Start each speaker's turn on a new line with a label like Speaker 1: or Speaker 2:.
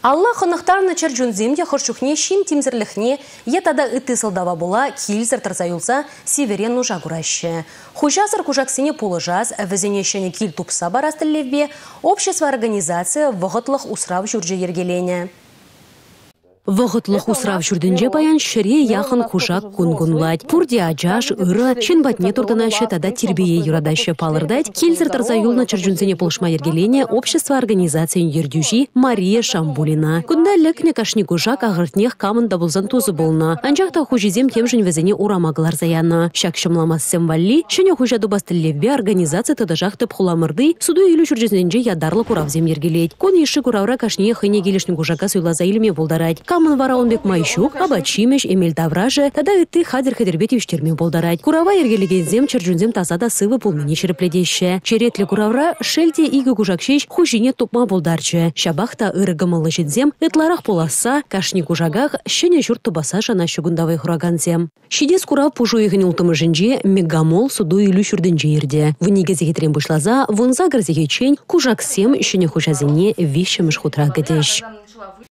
Speaker 1: Алла хонықтарны чарджунзимде хоршухне шин тимзірліхне етада үтті сылдава бола килзір тарзаюлса северен нужа күрәші. Хужасыр кужаксене пулы жаз, візенешені кил тупса барастылевбе, общество организация вғытлық усрав жүрже ергелене.
Speaker 2: Вғытлық усрав жүрдінже баян шыре яхын кушак күнгунлать. Пурди ажаш, ыры, шенбатне турданашы тада тербие юрадашы палырдать, кельзір тарзаюлна чарджунзене полшма ергелене общество организациян ердюжи Мария Шамбулина. Кунда лекне кашни кушак ағыртнех камында болзан тузы болна. Анжақта хужизем темжін везене урамаглар заяна. Шак шымламассем валли, шыне хужаду бастылевбе организация тадажақ тып хуламырды, суду илю жүржезенже ядарлы куравзем ергелет. Кон еші куравра кашне хыне келешні кушака суйлаза илме болдарать. Камын вара онбек майшук, абачимеш, эмель давраже, тада үтті хадер-хадербет юштерме болдарать. Курава ергелегензем чарджунзем тасада сывы пулмени черепледеше. Черетлі куравра шельте игі кужакшеш хужине тупма болдарчы. Шабахта ырыгымылы жетзем, ытларах поласа, кашни кужагах, шене журт тубаса жана шугундавай хураганзем. Шидес курав пужу егін ултымы жінже, мегамол суду илю шүрдінже ерде. Вынеге зегетрен бұшлаза, вынза гірзеге чен, кужаксем шене хужазене вишемыш хутра гедеш.